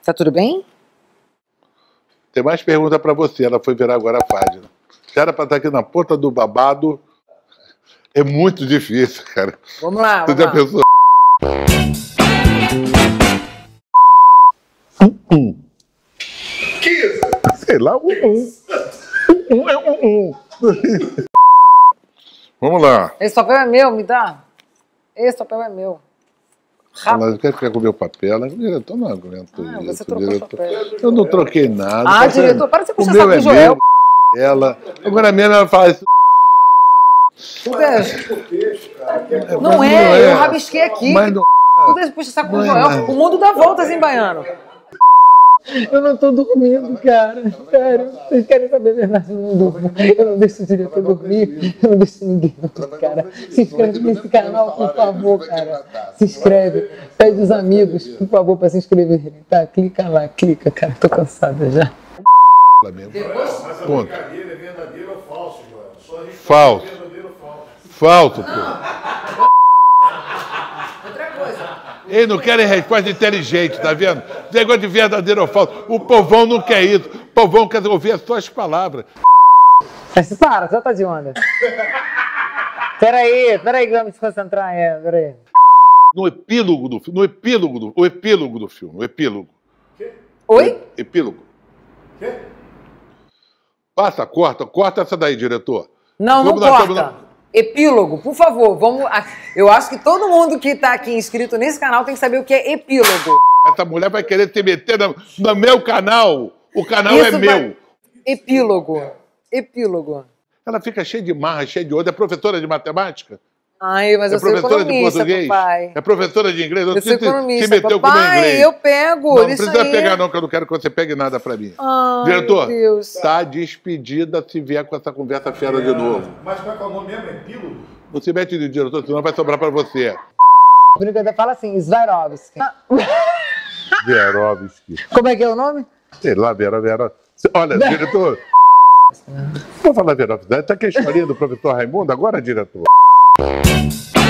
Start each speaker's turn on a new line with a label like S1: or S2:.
S1: Tá tudo bem?
S2: Tem mais pergunta pra você. Ela foi virar agora a página. Se era pra estar aqui na ponta do babado, é muito difícil, cara.
S1: Vamos lá,
S2: Você
S1: vamos
S2: já
S1: lá.
S2: pensou? Que isso? Sei lá, Vamos lá.
S1: Esse papel é meu, me dá. Esse papel é meu. Rápido.
S2: Ela quer ficar com o meu papel. Ela, diretor, não aguento
S1: Você
S2: isso.
S1: trocou o
S2: Diretor.
S1: papel.
S2: Eu não troquei nada.
S1: Ah,
S2: Tá
S1: diretor,
S2: vendo?
S1: para de você
S2: O
S1: puxar
S2: meu
S1: saco
S2: é
S1: do Joel.
S2: meu, ela. Agora mesmo ela fala isso.
S1: Não é, eu rabisquei aqui.
S2: Mas não...
S1: Tudo puxa saco do Joel. O mundo dá voltas, hein, baiano?
S3: Eu não tô dormindo, cara. Sério. Vocês querem saber a verdade? Eu não durmo. Eu não deixo o diretor dormir. Eu não deixo ninguém dormir, cara. Se inscreve nesse canal, por favor, cara. Se inscreve. Pede os amigos, por favor, pra se inscreverem. Tá? Clica lá, clica, cara. Tô cansada já.
S2: Ponto.
S4: É verdadeiro ou falso, Joel? Só a gente
S2: Falso.
S4: verdadeiro ou falso.
S2: Falso, pô.
S1: Outra coisa.
S2: Eles não querem resposta inteligente, tá vendo? Negócio de verdadeiro ou falso. O povão não quer isso. O povão quer ouvir as suas palavras.
S3: Mas para, só tá de onda. Peraí que vamos se concentrar. Peraí.
S2: No epílogo do filme. O epílogo do filme. O epílogo.
S1: Oi?
S2: Epílogo.
S4: Quê?
S2: Passa, corta essa daí, diretor.
S1: Não, não
S2: Como nós
S1: corta.
S2: estamos
S1: Epílogo, por favor, vamos. Eu acho que todo mundo que tá aqui inscrito nesse canal tem que saber o que é epílogo.
S2: Essa mulher vai querer se meter no meu canal. O canal é
S1: Isso
S2: meu.
S1: vai- Epílogo. Epílogo.
S2: Ela fica cheia de marra, cheia de onda. É professora de matemática?
S1: Ai, mas
S2: É
S1: eu sou
S2: professora de
S1: economista,
S2: português?
S1: papai.
S2: É professora de inglês? Não
S1: Eu sou
S2: precisa
S1: economista,
S2: se meteu com o meu
S1: papai,
S2: inglês.
S1: eu pego.
S2: Não
S1: deixa
S2: precisa
S1: aí.
S2: pegar não, que eu não quero que você pegue nada pra mim.
S1: Ai,
S2: Diretor,
S1: meu Deus.
S2: tá despedida se vier com essa conversa fera de novo.
S4: Mas como é que é o nome mesmo? Epílogo?
S2: Não se mete de diretor, senão vai sobrar pra você.
S3: Brincadeira, fala assim, Swarovski.
S2: Verovski.
S3: Como é que é o nome?
S2: Sei lá, Vera. Olha, diretor. Vou falar Verovski. Tá aqui a historinha do professor Raimundo agora, diretor?